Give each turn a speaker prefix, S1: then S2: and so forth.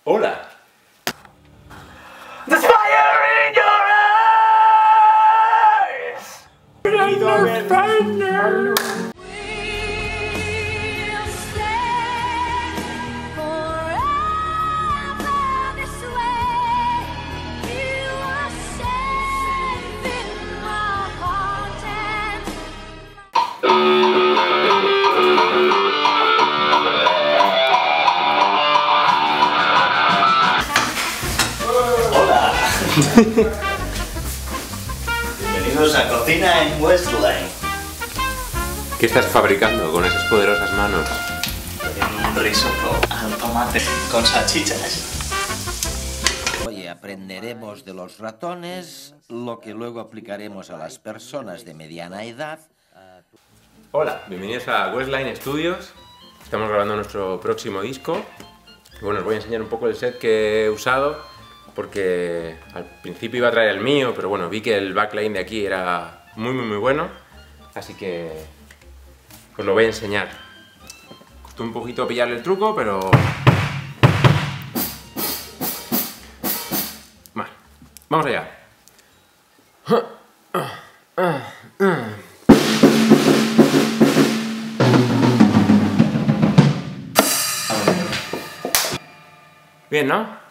S1: Hola.
S2: There's fire in your eyes.
S1: Bienvenido a ver.
S2: Hola. Bienvenidos a Cocina en Westline.
S1: ¿Qué estás fabricando con esas poderosas manos?
S2: Un risotto al tomate con salchichas.
S3: Hoy aprenderemos de los ratones lo que luego aplicaremos a las personas de mediana edad.
S1: Hola, bienvenidos a Westline Studios. Estamos grabando nuestro próximo disco. Bueno, os voy a enseñar un poco el set que he usado, porque al principio iba a traer el mío, pero bueno, vi que el backline de aquí era muy bueno, así que os lo voy a enseñar. Costó un poquito pillarle el truco, pero... Vale, vamos allá. Bien, ¿no?